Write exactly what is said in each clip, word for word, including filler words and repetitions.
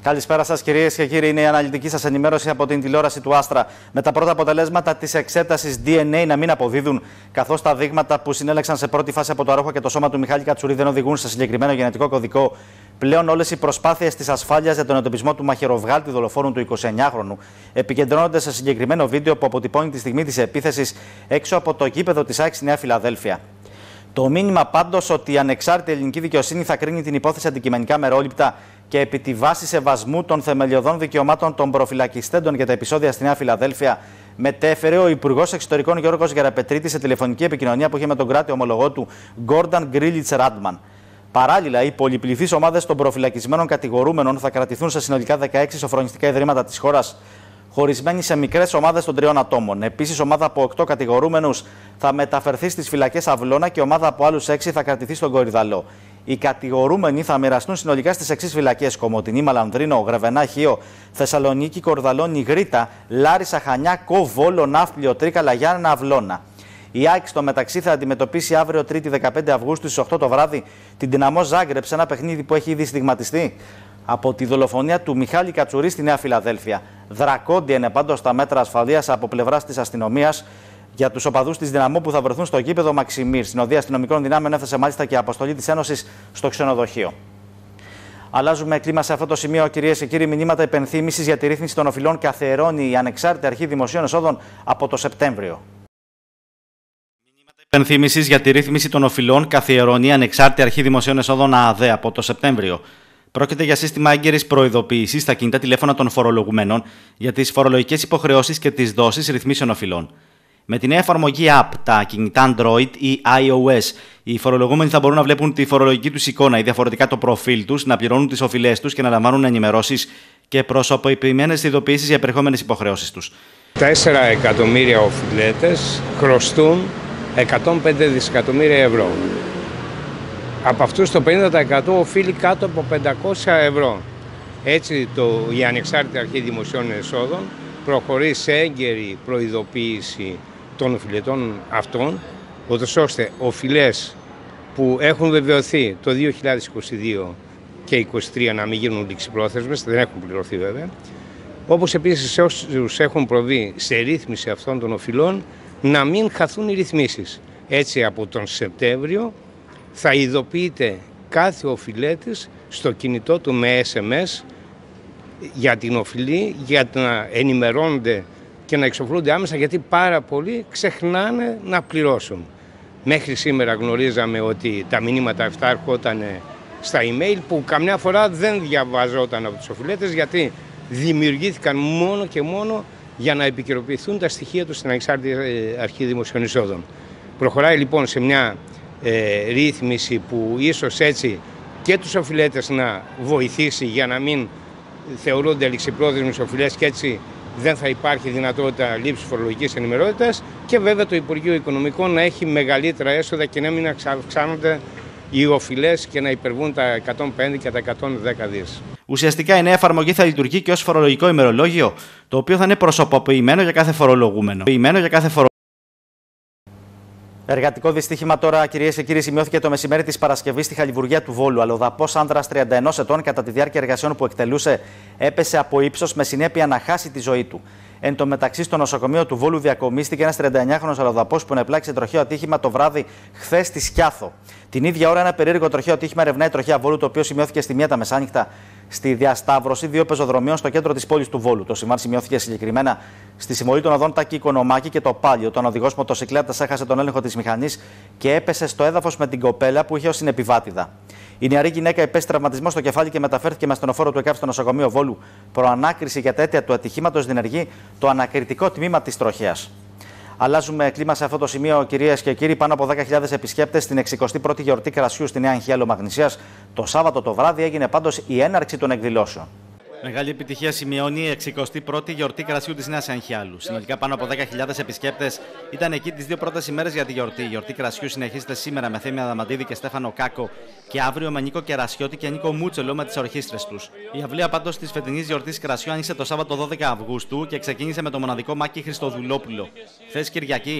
Καλησπέρα σας, κυρίες και κύριοι. Είναι η αναλυτική σας ενημέρωση από την τηλεόραση του Άστρα. Με τα πρώτα αποτελέσματα της εξέτασης ντι εν έι να μην αποδίδουν, καθώς τα δείγματα που συνέλεξαν σε πρώτη φάση από το αρρώχο και το σώμα του Μιχάλη Κατσουρί δεν οδηγούν σε συγκεκριμένο γενετικό κωδικό, πλέον όλες οι προσπάθειες της ασφάλειας για τον εντοπισμό του μαχαιροβγάλτη δολοφόνου του εικοσιεννιάχρονου επικεντρώνονται σε συγκεκριμένο βίντεο που αποτυπώνει τη στιγμή της επίθεσης έξω από το γήπεδο της ΑΕΚ στη Νέα Φιλαδέλφια. Το μήνυμα πάντως ότι η ανεξάρτητη ελληνική δικαιοσύνη θα κρίνει την υπόθεση αντικειμενικά μερόληπτα και επί τη βάση σεβασμού των θεμελιωδών δικαιωμάτων των προφυλακιστέντων για τα επεισόδια στη Νέα Φιλαδέλφια, μετέφερε ο Υπουργός Εξωτερικών Γιώργος Γεραπετρίτης σε τηλεφωνική επικοινωνία που είχε με τον κράτη ομολογό του Γκόρνταν Γκρίλιτς Ράντμαν. Παράλληλα, οι πολυπληθείς ομάδες των προφυλακισμένων κατηγορούμενων θα κρατηθούν σε συνολικά δεκαέξι σοφρονιστικά ιδρύματα της χώρας, χωρισμένοι σε μικρές ομάδες των τριών ατόμων. Επίσης, ομάδα από οκτώ κατηγορούμενους θα μεταφερθεί στις φυλακές Αυλώνα και ομάδα από άλλους έξι θα κρατηθεί στον Κορυδαλό. Οι κατηγορούμενοι θα μοιραστούν συνολικά στις εξής φυλακές: Κομοτηνή, Μαλανδρίνο, Γρεβενά, Χίο, Θεσσαλονίκη, Κορδαλό, Νιγρήτα, Λάρισα, Χανιά, Κο, Βόλο, Ναύπλιο, Τρίκαλα, Γιάννενα, Αυλώνα. Η ΑΕΚ στο μεταξύ θα αντιμετωπίσει αύριο Τρίτη δεκαπέντε Αυγούστου στις οκτώ το βράδυ την Δυναμό Ζάγκρεπ σε ένα παιχνίδι που έχει ήδη στιγματιστεί από τη δολοφονία του Μιχάλη Κατσουρί στη Νέα Φιλαδέλφια. Δρακόντια είναι πάντως τα μέτρα ασφαλείας από πλευράς της αστυνομίας για τους οπαδούς της Δυναμό που θα βρεθούν στο γήπεδο Μαξιμίρ. Συνοδεία αστυνομικών δυνάμεων έθεσε μάλιστα και αποστολή της Ένωσης στο ξενοδοχείο. Αλλάζουμε κλίμα σε αυτό το σημείο, κυρίες και κύριοι. Μηνύματα υπενθύμησης για τη ρύθμιση των οφειλών καθιερώνει η Ανεξάρτητη Αρχή Δημοσίων Εσόδων από το Σεπτέμβριο. Υπενθύμησης για τη ρύθμιση των οφειλών καθιερώνει η Ανεξάρτητη Αρχή Δημοσίων Εσόδων ΑΑΔΕ από το Σεπτέμβριο. Πρόκειται για σύστημα έγκαιρης προειδοποίησης στα κινητά τηλέφωνα των φορολογουμένων για τις φορολογικές υποχρεώσεις και τις δόσεις ρυθμίσεων οφειλών. Με τη νέα εφαρμογή App, τα κινητά Android ή iOS, οι φορολογούμενοι θα μπορούν να βλέπουν τη φορολογική τους εικόνα ή διαφορετικά το προφίλ τους, να πληρώνουν τις οφειλές τους και να λαμβάνουν ενημερώσεις και προσωποποιημένες ειδοποιήσεις για επερχόμενες υποχρεώσεις τους. τέσσερα εκατομμύρια οφειλέτες χρωστούν εκατόν πέντε δισεκατομμύρια ευρώ. Από αυτούς το πενήντα τοις εκατό οφείλει κάτω από πεντακόσια ευρώ. Έτσι το, η Ανεξάρτητη Αρχή Δημοσίων Εσόδων προχωρεί σε έγκαιρη προειδοποίηση των οφειλετών αυτών, ώστε οφειλές που έχουν βεβαιωθεί το δύο χιλιάδες είκοσι δύο και είκοσι τρία να μην γίνουν ληξιπρόθεσμες, δεν έχουν πληρωθεί βέβαια, όπως επίσης όσους έχουν προβεί σε ρύθμιση αυτών των οφειλών να μην χαθούν οι ρυθμίσεις. Έτσι από τον Σεπτέμβριο θα ειδοποιείται κάθε οφειλέτης στο κινητό του με ες εμ ες για την οφειλή, για να ενημερώνονται και να εξοφλούνται άμεσα, γιατί πάρα πολλοί ξεχνάνε να πληρώσουν. Μέχρι σήμερα γνωρίζαμε ότι τα μηνύματα αυτά έρχονταν στα email που καμιά φορά δεν διαβαζόταν από τους οφειλέτες, γιατί δημιουργήθηκαν μόνο και μόνο για να επικαιροποιηθούν τα στοιχεία τους στην Ανεξάρτητη Αρχή Δημοσίων Εισόδων. Προχωράει λοιπόν σε μια ε, ρύθμιση που ίσως έτσι και τους οφειλέτες να βοηθήσει για να μην θεωρούνται ληξιπρόθεσμες οφειλές και έτσι δεν θα υπάρχει δυνατότητα λήψης φορολογικής ενημερότητας, και βέβαια το Υπουργείο Οικονομικών να έχει μεγαλύτερα έσοδα και να μην αυξάνονται οι οφειλές και να υπερβούν τα εκατόν πέντε και τα εκατόν δέκα δις. Ουσιαστικά η νέα εφαρμογή θα λειτουργεί και ως φορολογικό ημερολόγιο, το οποίο θα είναι προσωποποιημένο για κάθε φορολογούμενο. Για κάθε φορο... Εργατικό δυστύχημα τώρα, κυρίες και κύριοι, σημειώθηκε το μεσημέρι της Παρασκευής στη Χαλιβουργία του Βόλου. Αλλοδαπός άνδρας τριάντα ενός ετών, κατά τη διάρκεια εργασιών που εκτελούσε, έπεσε από ύψος με συνέπεια να χάσει τη ζωή του. Εν τω μεταξύ, στο νοσοκομείο του Βόλου διακομίστηκε ένας τριανταεννιάχρονος αλλοδαπός που ενεπλάκησε τροχαίο ατύχημα το βράδυ χθες στη Σκιάθο. Την ίδια ώρα, ένα περίεργο τροχαίο ατύχημα ερευνάει η τροχαία Βόλου, το οποίο σημειώθηκε στη μία τα μεσάνυχτα στη διασταύρωση δύο πεζοδρομίων στο κέντρο της πόλης του Βόλου. Το σημάδι σημειώθηκε συγκεκριμένα στη συμμορή των οδών Τάκη Οικονομάκη και το Πάλιο. Όταν ο οδηγός μοτοσυκλέτας έχασε τον έλεγχο της μηχανής και έπεσε στο έδαφος με την κοπέλα που είχε ως συνεπιβάτηδα. Η νεαρή γυναίκα υπέστη τραυματισμό στο κεφάλι και μεταφέρθηκε με ασθενοφόρο του ΕΚΑΒ στο νοσοκομείο Βόλου. Προανάκριση για τα αίτια του ατυχήματος διενεργεί το ανακριτικό τμήμα της τροχέας. Αλλάζουμε κλίμα σε αυτό το σημείο, κυρίες και κύριοι. Πάνω από δέκα χιλιάδες επισκέπτες στην εξηκοστή πρώτη γιορτή κρασιού στη Νέα Αγχία Λομαγνησίας. Το Σάββατο το βράδυ έγινε πάντως η έναρξη των εκδηλώσεων. Μεγάλη επιτυχία σημειώνει η εξηκοστή πρώτη γιορτή κρασιού της Νέας Αγχιάλου. Συνολικά πάνω από δέκα χιλιάδες επισκέπτες ήταν εκεί τις δύο πρώτες ημέρες για τη γιορτή. Η γιορτή κρασιού συνεχίζεται σήμερα με Θέμη Αδαμαντίδη και Στέφανο Κάκο και αύριο με Νίκο Κερασιώτη και Νίκο Μούτσελο με τις ορχήστρες τους. Η αυλία πάντως της φετινής γιορτής κρασιού άνοιξε το Σάββατο δώδεκα Αυγούστου και ξεκίνησε με το μοναδικό Μάκη Χριστοδουλόπουλο. Χθες Κυριακή,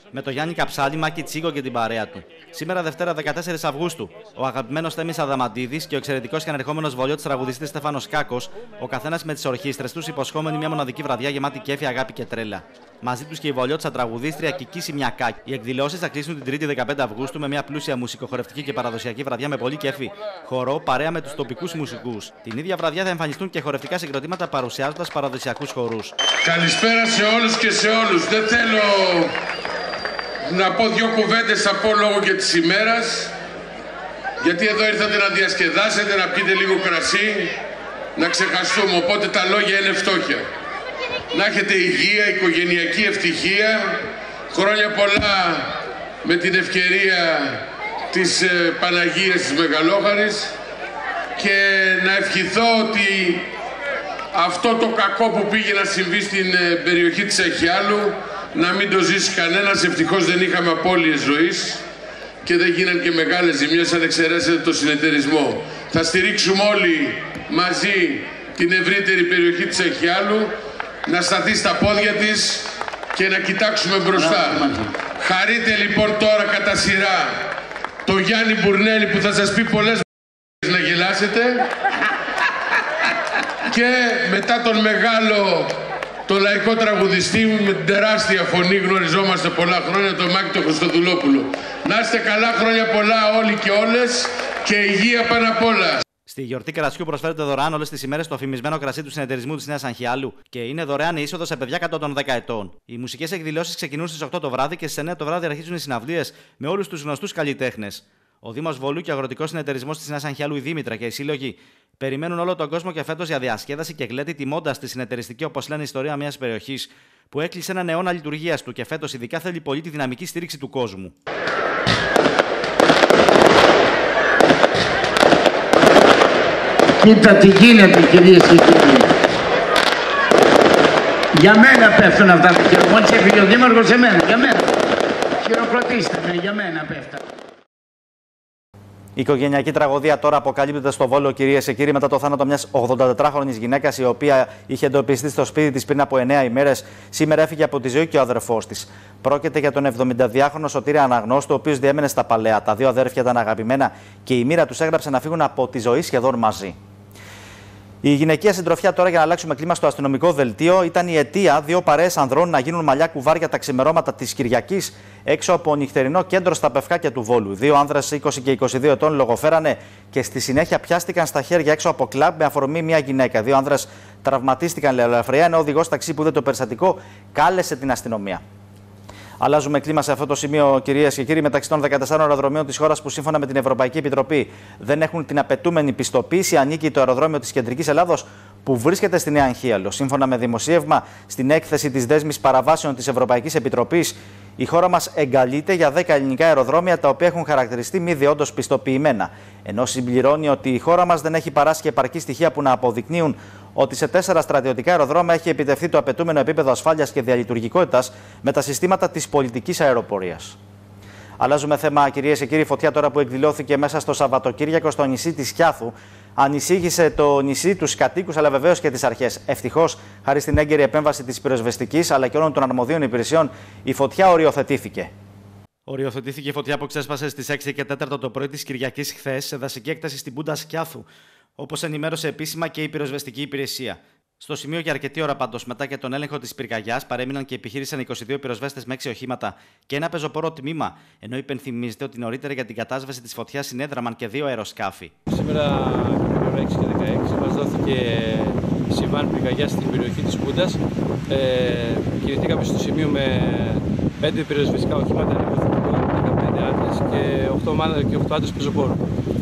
Με το Γιάννη Καψάλη, Μάκη Τσίγκο και την παρέα του. Σήμερα, Δευτέρα δεκατέσσερις Αυγούστου, ο αγαπημένος Θέμης Αδαμαντίδης και ο εξαιρετικός και ανερχόμενος βολιώτης τραγουδιστής Στέφανος Κάκος, ο καθένας με τις ορχήστρες τους, υποσχόμενοι μια μοναδική βραδιά γεμάτη κέφι, αγάπη και τρέλα. Μαζί τους και η βολιώτισσα τραγουδίστρια Κική Σιμιακάκη. Οι εκδηλώσεις θα κλείσουν την Τρίτη δεκαπέντε Αυγούστου με μια πλούσια μουσικοχορευτική και παραδοσιακή βραδιά με πολύ κέφι, χορό παρέα με τους τοπικούς μουσικούς. Την ίδια βραδιά θα εμφανιστούν και χορευτικά συγκροτήματα παρουσιάζοντας παραδοσιακούς χορούς. Καλησπέρα σε όλους και σε όλους. Δεν θέλω να πω δύο κουβέντες από λόγω και της ημέρας, γιατί εδώ ήρθατε να διασκεδάσετε, να πείτε λίγο κρασί, να ξεχαστούμε, οπότε τα λόγια είναι φτώχεια. Να έχετε υγεία, οικογενειακή ευτυχία, χρόνια πολλά με την ευκαιρία της ε, Παναγίας της Μεγαλόχαρης και να ευχηθώ ότι αυτό το κακό που πήγε να συμβεί στην ε, περιοχή της Αχιάλου να μην το ζήσει κανένας. Ευτυχώς δεν είχαμε απώλειες ζωής και δεν γίναν και μεγάλες ζημιές αν εξαιρέσετε το συνεταιρισμό. Θα στηρίξουμε όλοι μαζί την ευρύτερη περιοχή της Αχιάλου να σταθεί στα πόδια της και να κοιτάξουμε μπροστά. Χαρείτε λοιπόν τώρα κατά σειρά το Γιάννη Μπουρνέλη που θα σας πει πολλές να γελάσετε και μετά τον μεγάλο, το λαϊκό τραγουδιστή με την τεράστια φωνή, γνωριζόμαστε πολλά χρόνια, τον Μάκη τον Χριστοδουλόπουλο. Να είστε καλά, χρόνια πολλά όλοι και όλες και υγεία πάνω απ' όλα. Στη γιορτή κρασιού προσφέρεται δωρεάν όλες τις ημέρες το αφημισμένο κρασί του συνεταιρισμού της Νέας Αγχιάλου και είναι δωρεάν η είσοδος σε παιδιά κάτω των δέκα ετών. Οι μουσικές εκδηλώσεις ξεκινούν στις οκτώ το βράδυ και στις εννιά το βράδυ αρχίζουν οι συναυλίες με όλους τους γνωστούς καλλιτέχνες. Ο Δήμος Βολού και ο Αγροτικός Συνεταιρισμός της Νέας Αγχιάλου, η Δήμητρα και οι σύλλογοι περιμένουν όλο τον κόσμο και φέτος για διασκέδαση και γλέτη, τιμώντας τη συνεταιριστική, όπως λένε, ιστορία μιας περιοχής που έκλεισε έναν αιώνα λειτουργίας του και φέτος ειδικά θέλει πολύ τη δυναμική στήριξη του κόσμου. Κοίτα τι γίνεται, κυρίες και κύριοι. Για μένα πέφτουν αυτά τα χειροκροτήματα. Μόλις έφυγε ο Δήμαρχος, σε μένα, για μένα. Χειροκροτήστε με, για μένα πέφτουν. Η οικογενειακή τραγωδία τώρα αποκαλύπτεται στο Βόλο, κυρίες και κύριοι, μετά το θάνατο μιας ογδοντατετράχρονης γυναίκας, η οποία είχε εντοπιστεί στο σπίτι της πριν από εννέα ημέρες. Σήμερα έφυγε από τη ζωή και ο αδερφός της. Πρόκειται για τον εβδομηνταδυάχρονο Σωτήρη Αναγνώστου, ο οποίος διέμενε στα Παλαιά. Τα δύο αδέρφια ήταν αγαπημένα και η μοίρα τους έγραψε να φύγουν από τη ζωή σχεδόν μαζί. Η γυναικεία συντροφιά τώρα, για να αλλάξουμε κλίμα στο αστυνομικό δελτίο, ήταν η αιτία δύο παρέες ανδρών να γίνουν μαλλιά κουβάρια τα ξημερώματα της Κυριακής έξω από νυχτερινό κέντρο στα Πευκάκια του Βόλου. Δύο άνδρες είκοσι και είκοσι δύο ετών λογοφέρανε και στη συνέχεια πιάστηκαν στα χέρια έξω από κλαμπ με αφορμή μια γυναίκα. Δύο άνδρες τραυματίστηκαν ελαφριά, ενώ ο οδηγός ταξί που είδε το περιστατικό κάλεσε την αστυνομία. Αλλάζουμε κλίμα σε αυτό το σημείο, κυρίες και κύριοι. Μεταξύ των δεκατεσσάρων αεροδρομίων της χώρας που σύμφωνα με την Ευρωπαϊκή Επιτροπή δεν έχουν την απαιτούμενη πιστοποίηση, ανήκει το αεροδρόμιο της Κεντρικής Ελλάδος που βρίσκεται στη Νέα Αγχίαλο. Σύμφωνα με δημοσίευμα στην έκθεση της δέσμης παραβάσεων της Ευρωπαϊκής Επιτροπής, η χώρα μας εγκαλείται για δέκα ελληνικά αεροδρόμια τα οποία έχουν χαρακτηριστεί μη διόντως πιστοποιημένα. Ενώ συμπληρώνει ότι η χώρα μας δεν έχει παράσχει επαρκή στοιχεία που να αποδεικνύουν ότι σε τέσσερα στρατιωτικά αεροδρόμια έχει επιτευχθεί το απαιτούμενο επίπεδο ασφάλειας και διαλειτουργικότητας με τα συστήματα της πολιτικής αεροπορίας. Αλλάζουμε θέμα, κυρίες και κύριοι. Φωτιά τώρα που εκδηλώθηκε μέσα στο Σαββατοκύριακο στο νησί της Κιάθου ανησύχησε το νησί, τους κατοίκους αλλά βεβαίως και τις αρχές. Ευτυχώς, χάρη στην έγκαιρη επέμβαση της πυροσβεστικής αλλά και όλων των αρμοδίων υπηρεσιών, η φωτιά οριοθετήθηκε. Οριοθετήθηκε η φωτιά που ξέσπασε στις έξι και τέσσερα το πρωί της Κυριακής χθες σε δασική έκταση στην Πούντα Σκιάθου, όπως ενημέρωσε επίσημα και η πυροσβεστική υπηρεσία. Στο σημείο για αρκετή ώρα πάντως, μετά και τον έλεγχο της πυρκαγιάς, παρέμειναν και επιχείρησαν είκοσι δύο πυροσβέστες με έξι οχήματα και ένα πεζοπόρο τμήμα, ενώ υπενθυμίζεται ότι νωρίτερα για την κατάσβεση της φωτιάς συνέδραμαν και δύο αεροσκάφη. Σήμερα, την ώρα έξι και δεκαέξι, μας δόθηκε η συμβάν πυρκαγιάς στην περιοχή της Πούντας. Ε, κινηθήκαμε στο σημείο με πέντε πυροσβεστικά οχήματα, δεκαπέντε άντρες και οκτώ άντρες πεζοπόρου.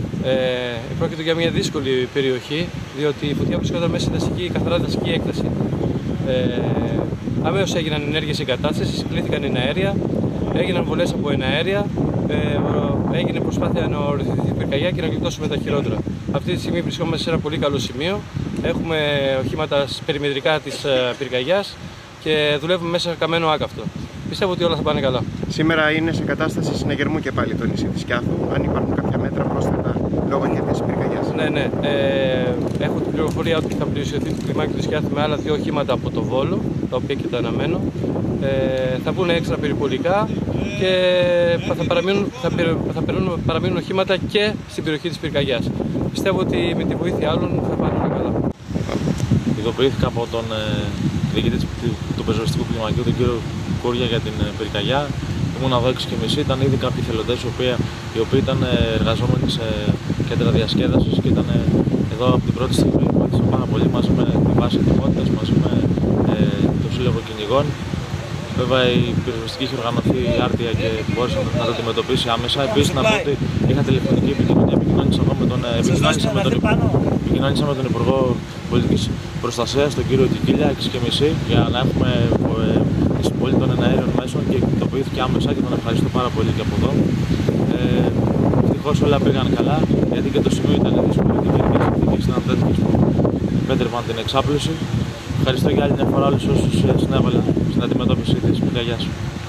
Ε, πρόκειται για μια δύσκολη περιοχή, διότι η φωτιά βρισκόταν μέσα σε δασική, καθαρά δασική έκταση. Ε, αμέσως έγιναν ενέργειες εγκατάστασης, κλήθηκαν εναέρια, έγιναν βολές από εναέρια, ε, έγινε προσπάθεια να οριοθετηθεί η πυρκαγιά και να γλιτώσουμε τα χειρότερα. Αυτή τη στιγμή βρισκόμαστε σε ένα πολύ καλό σημείο. Έχουμε οχήματα περιμετρικά της πυρκαγιάς και δουλεύουμε μέσα σε καμένο άκαυτο. Πιστεύω ότι όλα θα πάνε καλά. Σήμερα είναι σε κατάσταση συναγερμού και πάλι το νησί της Κιάθου. Αν υπάρχουν κάποια μέτρα πρόσθετα λόγω και της πυρκαγιάς. Ναι, ναι. Ε, έχω την πληροφορία ότι θα πλησιωθεί το κλιμάκιο της Κιάθου με άλλα δύο οχήματα από το Βόλο, τα οποία και τα αναμένω. Ε, θα βγουν έξτρα περιπολικά και θα, παραμείνουν, θα, θα παραμείνουν οχήματα και στην περιοχή της πυρκαγιάς. Πιστεύω ότι με τη βοήθεια άλλων θα πάνε καλά. Ειδοποιήθηκα από τον ε, διοικητή του πυροσβεστικού κλιμακίου, τον κύριο Κούρια, για την ε, πυρκαγιά. Ήμουν εδώ έξι και μισή, ήταν ήδη κάποιοι θελοντές οι οποίοι, οι οποίοι ήταν εργαζόμενοι σε κέντρα διασκέδασης και ήταν εδώ από την πρώτη στιγμή. Βοήθησαν πάρα πολύ μαζί με τη βάση ετοιμότητας, μαζί με ε, το Σύλλογο Κυνηγών. Βέβαια η πυροσβεστική είχε οργανωθεί άρτια και μπόρεσε να το αντιμετωπίσει άμεσα. Επίσης να πω ότι είχα τηλεφωνική επικοινωνία, επικοινώνησα με τον, επικοινώνησα με τον, επικοινώνησα με τον Υπουργό Πολιτικής Προστασίας, τον κύριο Κικίλια, έξι και μισή, για να έχουμε ε, τη συμβολή των εναέριων μέσων και κινητοποιήθηκε άμεσα και τον ευχαριστώ πάρα πολύ και από εδώ. Ε, Ευτυχώς όλα πήγαν καλά, γιατί και το σημείο ήταν δύσκολο και οι συνθήκες ήταν τέτοιες που επέτρεπαν την εξάπλωση. Ευχαριστώ για άλλη μια φορά όλους όσους συνέβαλαν στην αντιμετώπιση της πυρκαγιάς.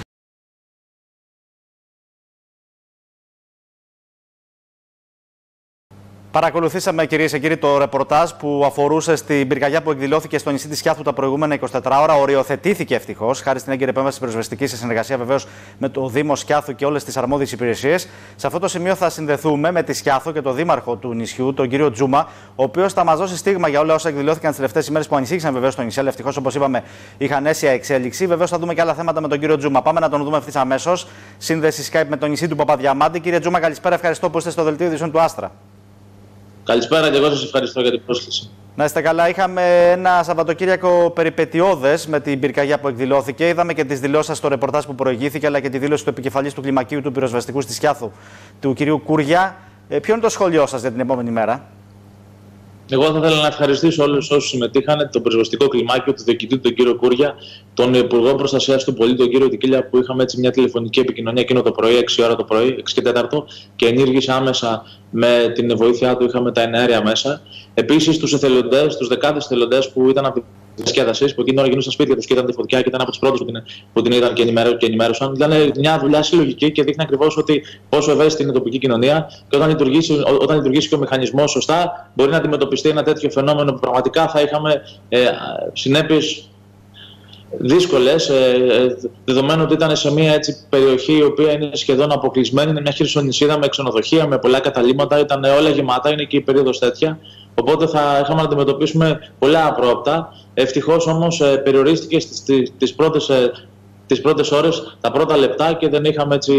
Παρακολουθήσαμε, κυρίες και κύριοι, το ρεπορτάζ που αφορούσε στην πυρκαγιά που εκδηλώθηκε στο νησί της Σκιάθου τα προηγούμενα εικοσιτέσσερις ώρα. Οριοθετήθηκε ευτυχώς, χάρη στην έγκαιρη επέμβαση πυροσβεστική σε συνεργασία βεβαίως με το Δήμο Σκιάθου και όλες τις αρμόδιες υπηρεσίες. Σε αυτό το σημείο θα συνδεθούμε με τη Σκιάθου και τον δήμαρχο του νησιού, τον κύριο Τζούμα, ο οποίος θα μας δώσει στίγμα για όλα όσα εκδηλώθηκαν τις τελευταίες ημέρες που ανησύχησαν βεβαίως στο νησί. Αλλά ευτυχώς, όπως είπαμε, είχαν αίσια εξέλιξη. Βεβαίως θα δούμε και άλλα θέματα με τον κύριο Τζούμα. Πάμε να τον δούμε ευθύς αμέσως. Σύνδεση Skype με το νησί του Παπαδιαμάντη. Κύριε Τζούμα, καλησπέρα. Ευχαριστώ που είστε στο δελτίο ειδήσεων του Άστρα. Καλησπέρα και εγώ σας ευχαριστώ για την πρόσκληση. Να είστε καλά. Είχαμε ένα Σαββατοκύριακο περιπετειώδες με την πυρκαγιά που εκδηλώθηκε. Είδαμε και τις δηλώσεις στο ρεπορτάζ που προηγήθηκε, αλλά και τη δήλωση του επικεφαλής του κλιμακίου του πυροσβεστικού στη Σκιάθου, του κυρίου Κούρια. Ε, ποιο είναι το σχόλιο σας για την επόμενη μέρα? Εγώ θα ήθελα να ευχαριστήσω όλους όσους συμμετείχαν, τον πυροσβεστικό κλιμάκιο, τον διοικητή του, τον κύριο Κούρια, τον Υπουργό Προστασίας του Πολίτη, τον κύριο Τικίλια, που είχαμε έτσι μια τηλεφωνική επικοινωνία εκείνο το πρωί, έξι ώρα το πρωί, έξι και τέταρτο, και ενήργησε άμεσα με την βοήθειά του, είχαμε τα εναέρια μέσα. Επίσης, τους εθελοντές, τους δεκάδες εθελοντές που ήταν από τη διασκέδαση, που εκείνη την ώρα γινούσαν σπίτια τους και ήταν τη φωτιά και ήταν από τους πρώτους που την, που την είδαν και, ενημέρω, και ενημέρωσαν. Ήταν μια δουλειά συλλογική και δείχνει ακριβώς ότι πόσο ευαίσθητη είναι η τοπική κοινωνία και όταν λειτουργήσει, όταν λειτουργήσει και ο μηχανισμός σωστά, μπορεί να αντιμετωπιστεί ένα τέτοιο φαινόμενο που πραγματικά θα είχαμε ε, συνέπειες δύσκολες, ε, δεδομένου ότι ήταν σε μια έτσι, περιοχή η οποία είναι σχεδόν αποκλεισμένη, είναι μια χερσονησίδα με ξενοδοχεία, με πολλά καταλύματα, ήταν όλα γεμάτα, είναι και η περίοδος τέτοια. Οπότε θα είχαμε να αντιμετωπίσουμε πολλά απρόοπτα. Ευτυχώς όμως ε, περιορίστηκε στις, τις, τις, πρώτες, ε, τις πρώτες ώρες, τα πρώτα λεπτά και δεν είχαμε έτσι,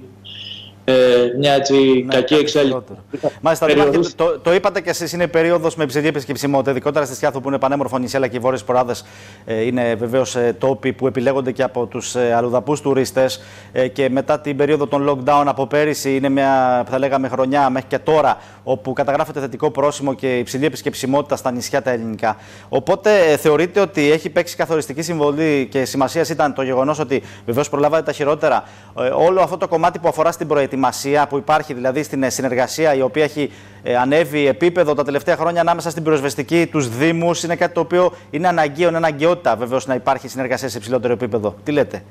ε, μια έτσι ναι, κακή εξέλιξη. Μάλιστα, Περιορίσ... το, το είπατε και εσείς, είναι περίοδος με υψηλή επισκεψιμότητα, ειδικότερα στη Σκιάθου που είναι πανέμορφο νησί, αλλά και οι βόρειες ποράδες ε, είναι βεβαίως ε, τόποι που επιλέγονται και από τους ε, αλλουδαπούς τουρίστες. Ε, και μετά την περίοδο των lockdown από πέρυσι, είναι μια, θα λέγαμε, χρονιά μέχρι και τώρα, όπου καταγράφεται θετικό πρόσημο και υψηλή επισκεψιμότητα στα νησιά τα ελληνικά. Οπότε ε, θεωρείτε ότι έχει παίξει καθοριστική συμβολή και σημασία ήταν το γεγονός ότι βεβαίως προλάβατε τα χειρότερα. Ε, όλο αυτό το κομμάτι που αφορά στην προετοιμασία που υπάρχει, δηλαδή στην συνεργασία η οποία έχει ε, ανέβει επίπεδο τα τελευταία χρόνια ανάμεσα στην πυροσβεστική, τους δήμους, είναι κάτι το οποίο είναι αναγκαίο, είναι αναγκαιότητα βεβαίως να υπάρχει συνεργασία σε υψηλότερο επίπεδο. Τι λέτε?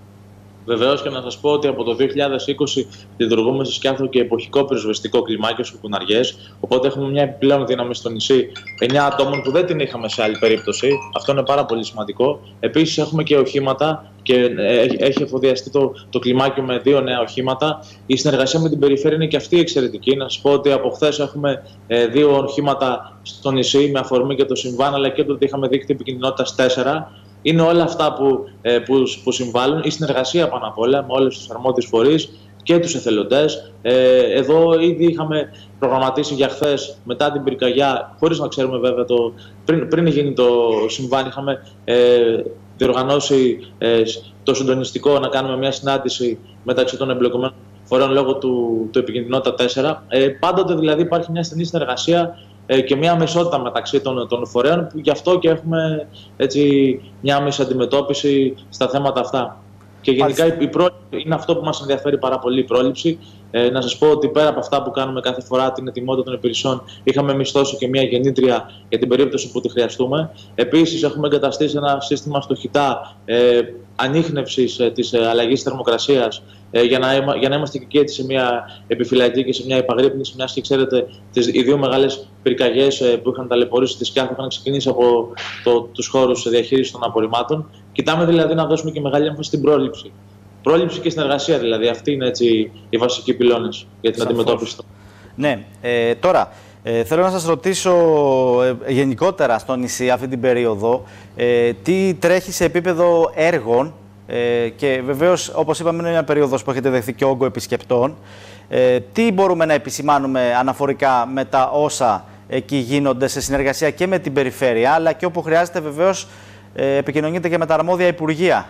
Βεβαίως, και να σας πω ότι από το δύο χιλιάδες είκοσι λειτουργούμε σε Σκιάθου και εποχικό πυροσβεστικό κλιμάκιο στους Κουναριές. Οπότε έχουμε μια επιπλέον δύναμη στο νησί εννιά ατόμων που δεν την είχαμε σε άλλη περίπτωση. Αυτό είναι πάρα πολύ σημαντικό. Επίσης, έχουμε και οχήματα και έχει εφοδιαστεί το, το κλιμάκιο με δύο νέα οχήματα. Η συνεργασία με την περιφέρεια είναι και αυτή εξαιρετική. Να σας πω ότι από χθες έχουμε ε, δύο οχήματα στο νησί με αφορμή και το συμβάν, αλλά και το ότι είχαμε δίκτυο επικινδυνότητας τέσσερα. Είναι όλα αυτά που, ε, που, που συμβάλλουν. Η συνεργασία πάνω απ' όλα με όλους τους αρμόδιους φορείς και τους εθελοντές. Ε, εδώ ήδη είχαμε προγραμματίσει για χθες, μετά την πυρκαγιά, χωρίς να ξέρουμε βέβαια, το, πριν, πριν γίνει το συμβάν, είχαμε ε, διοργανώσει ε, το συντονιστικό να κάνουμε μια συνάντηση μεταξύ των εμπλεκομένων φορέων λόγω του, του επικινδυνότητα τέσσερα. Ε, πάντοτε δηλαδή υπάρχει μια στενή συνεργασία και μια αμεσότητα μεταξύ των, των φορέων, που γι' αυτό και έχουμε έτσι, μια άμεση αντιμετώπιση στα θέματα αυτά. Και γενικά η, η πρόληψη είναι αυτό που μας ενδιαφέρει πάρα πολύ, η πρόληψη. Ε, να σας πω ότι πέρα από αυτά που κάνουμε κάθε φορά, την ετοιμότητα των υπηρεσιών, είχαμε μισθώσει και μια γεννήτρια για την περίπτωση που τη χρειαστούμε. Επίσης, έχουμε εγκαταστήσει ένα σύστημα στο ΧΙΤΑ ε, ανίχνευσης ε, της ε, αλλαγής θερμοκρασίας, ε, για, να, για να είμαστε και εκεί έτσι, σε μια επιφυλακή και σε μια επαγρύπνηση, μιας και ξέρετε, τις, οι δύο μεγάλες πυρκαγιές ε, που είχαν ταλαιπωρήσει τη Σκιάθου είχαν ξεκινήσει από το, τους χώρους διαχείρισης των απορριμμάτων. Κοιτάμε δηλαδή να δώσουμε και μεγάλη έμφαση στην πρόληψη. Πρόληψη και συνεργασία δηλαδή. Αυτοί είναι έτσι οι βασικοί πυλώνες για την Σαφώς. αντιμετώπιση. Ναι, ε, τώρα ε, θέλω να σας ρωτήσω ε, γενικότερα στο νησί αυτή την περίοδο ε, τι τρέχει σε επίπεδο έργων ε, και βεβαίως όπως είπαμε είναι μια περίοδος που έχετε δεχθεί και όγκο επισκεπτών. Ε, τι μπορούμε να επισημάνουμε αναφορικά με τα όσα εκεί γίνονται σε συνεργασία και με την περιφέρεια, αλλά και όπου χρειάζεται βεβαίως ε, επικοινωνείτε και με τα αρμόδια υπουργεία.